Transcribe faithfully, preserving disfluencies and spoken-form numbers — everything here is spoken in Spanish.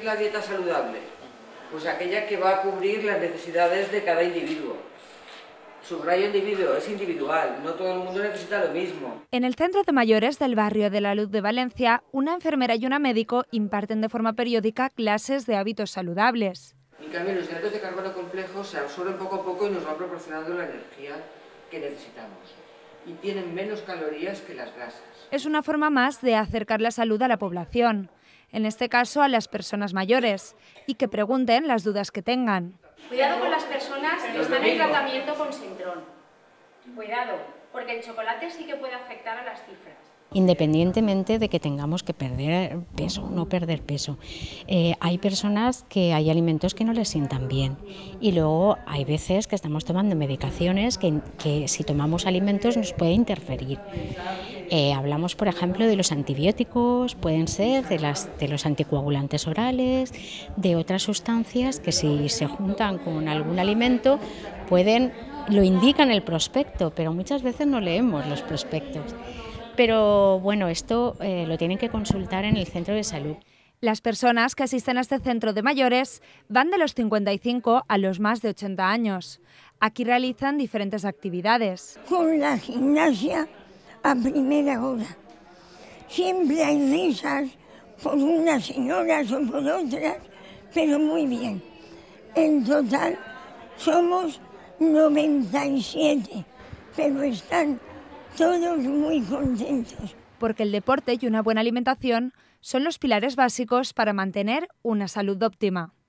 es la dieta saludable? Pues aquella que va a cubrir las necesidades de cada individuo. Subrayo individuo, es individual, no todo el mundo necesita lo mismo. En el Centro de Mayores del Barrio de la Luz de Valencia, una enfermera y una médico imparten de forma periódica clases de hábitos saludables. En cambio, los hidratos de carbono complejos se absorben poco a poco y nos van proporcionando la energía que necesitamos. Y tienen menos calorías que las grasas. Es una forma más de acercar la salud a la población, en este caso a las personas mayores, y que pregunten las dudas que tengan. Cuidado con las personas que están en tratamiento con Sintrón. Cuidado, porque el chocolate sí que puede afectar a las cifras. Independientemente de que tengamos que perder peso, no perder peso. Eh, hay personas que hay alimentos que no les sientan bien y luego hay veces que estamos tomando medicaciones que, que si tomamos alimentos nos puede interferir. Eh, hablamos, por ejemplo, de los antibióticos, pueden ser de, las, de los anticoagulantes orales, de otras sustancias que si se juntan con algún alimento pueden, lo indica en el prospecto, pero muchas veces no leemos los prospectos. Pero bueno, esto eh, lo tienen que consultar en el centro de salud. Las personas que asisten a este centro de mayores van de los cincuenta y cinco a los más de ochenta años. Aquí realizan diferentes actividades. Con la gimnasia a primera hora. Siempre hay risas por unas señoras o por otras, pero muy bien. En total somos noventa y siete, pero están todos muy contentos. Porque el deporte y una buena alimentación son los pilares básicos para mantener una salud óptima.